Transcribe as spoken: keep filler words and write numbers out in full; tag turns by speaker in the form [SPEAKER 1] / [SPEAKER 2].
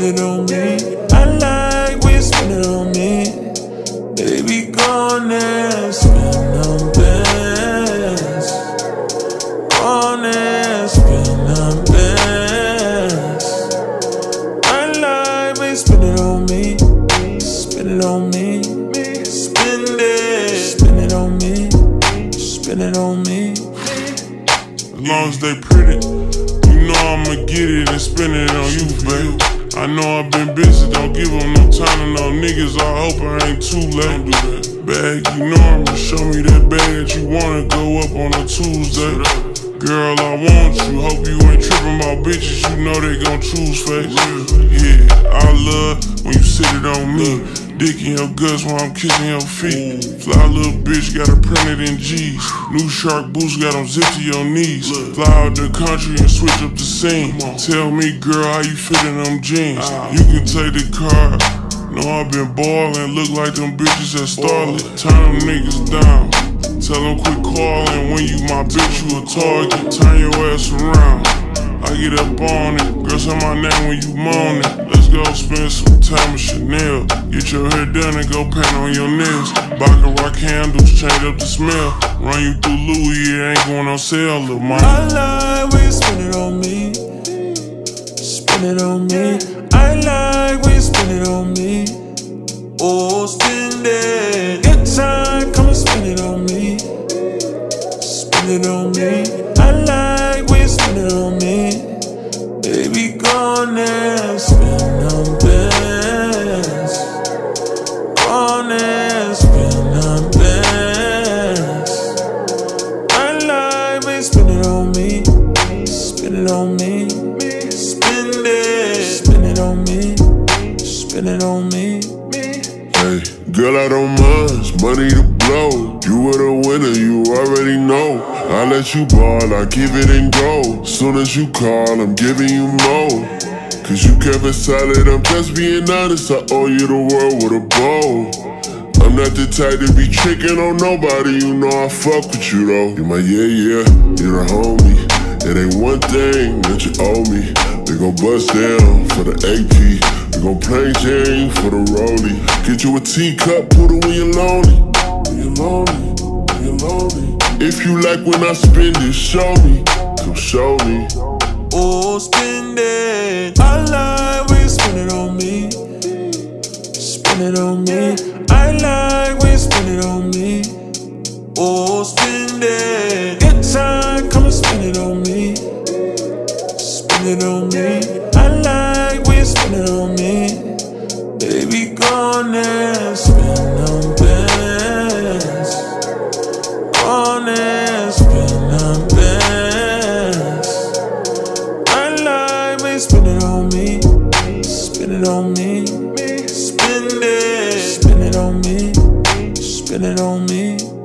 [SPEAKER 1] it on me. I like when you spend it on me. Baby, go on and spend them bands. Go on and spend them bands. I like when you spend it on me. Spend it on me. Spend it. Spend it on me. Spend it on me.
[SPEAKER 2] As long as they pretty, you know I'ma get it and spend it on you, babe. I know I've been busy, don't give them no time to no niggas. I hope I ain't too late. Don't do that. Bag, you know I'ma show me that bag that you wanna go up on a Tuesday. Girl, I want you, hope you ain't tripping about bitches, you know they gon' choose face. Yeah, I love when you sit it on me. Dick in your guts while I'm kissing your feet. Fly little bitch, got her printed in G's. New shark boots got them zipped to your knees. Fly out the country and switch up the scene. Tell me, girl, how you fit in them jeans. You can take the car. Know I've been ballin', look like them bitches at Starlet. Turn them niggas down. Tell them quit calling when you my bitch, you a target. Turn your ass around. I get up on it, girl say my name when you moan it. Let's go spend some time with Chanel. Get your hair done and go paint on your nails. Baccarat candles, change up the smell. Run you through Louis, it ain't going on sale, little mama.
[SPEAKER 1] I like when you spend it on me. Spend it on me. I like when you spend it on me. Oh, spend it. Good time, come and spend it on me. Spend it on me. I like when you spend it on me. Baby, go on and spend them bands. Go on and spend them bands. I like when you spend it on me. Spend it on me. Spend it. Spend it on me. Spend it on me.
[SPEAKER 3] Hey, girl, I don't mind, money to blow. You were the winner, you already know. I let you ball, I give it and go. Soon as you call, I'm giving you more. Cause you kept it solid, I'm just being honest. I owe you the world with a bow. I'm not the type to be tricking on nobody, you know I fuck with you though. You my yeah, yeah, you're a homie. It ain't one thing that you owe me. We gon' bust down for the A P. We gon' plain Jane for the rollie. Get you a teacup, put it when you're lonely. When you're lonely, when you're lonely. If you like when I spend it, show me. Come show me.
[SPEAKER 1] Oh, spend it. I like when you spend it on me. Spend it on me. I like when you spend it on me. Oh, spend it. Good time, come and spend it on me. Spend it on me. I like when you spend it on me. Baby, go on and spend them bands. Go on and spend them bands. I like when you spend it on me. Spend it on me. Spend it. Spend it on me. Spend it on me.